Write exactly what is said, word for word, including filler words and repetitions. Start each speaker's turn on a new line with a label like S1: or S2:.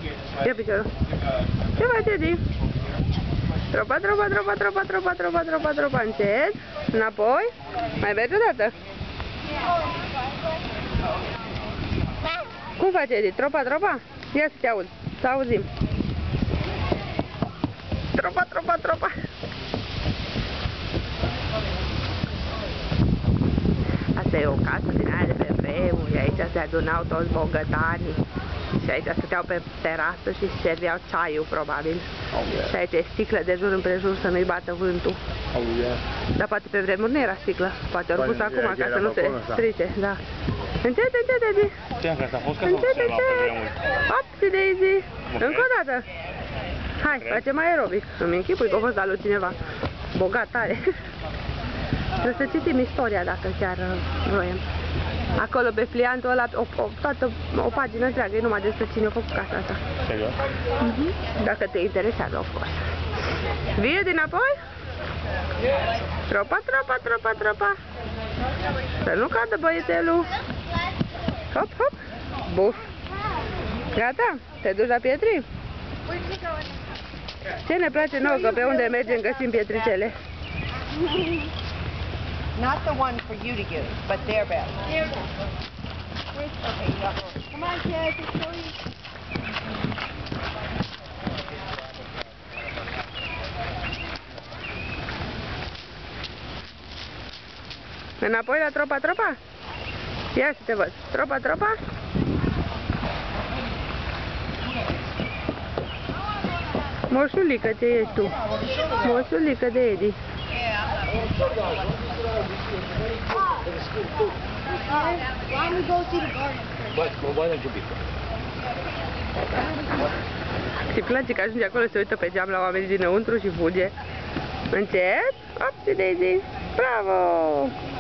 S1: Ia piciorul. Ce faci, Edi? Tropa, tropa, tropa, tropa, tropa, tropa, tropa, tropa, încet. Înapoi. Mai mergi o dată. Cum faci, Edi? Tropa, tropa? Ia să te aud. Să auzim. Tropa, tropa, tropa. Asta e o casă din aia de pe vremuri. Aici se adunau toți bogătanii. Și aici stăteau pe terasă și serveau ceaiul, probabil.
S2: Oh, yeah.
S1: Și aici e sticlă de jur împrejur să nu-i bată vântul.
S2: Oh, yeah.
S1: Dar poate pe vremuri nu era sticlă. Poate ori pus acum ca să nu se strice. Da. Încet, încet, Edi.
S2: Ce am crezut? A fost ca să observa pe vremuri.
S1: Opsi, Daisy. Încă o dată. Hai, facem aerobic. Îmi închipui că a fost al lui cineva. Bogat tare. Trebuie să citim istoria dacă chiar vroiem. Acolo pe pliantul ăla, o, o, toată, o pagină întreagă, e numai despre cine a făcut casa asta.
S2: Serios?
S1: Uh-huh. Dacă te interesează, of course. Vine dinapoi? Tropa, tropa, tropa, tropa. Să nu cadă băiețelul. Hop, hop. Buf. Gata? Te duci la pietri? Ce ne place nouă, că pe unde mergem găsim pietricele.
S3: Not the one for you to use, but their best. Okay, you got one. Come on, kids, it's for you.
S1: Înapoi la tropa, tropa? Ia să te văd. Tropa, tropa? Moșulică, ce ești tu? Moșulică de Edi.
S3: Why don't we go see the garden?
S2: Why don't you be?
S1: Și place că ajunge acolo, se uită pe geam la oamenii dinăuntru și fuge. Încet. Opsi, Daisy. Bravo!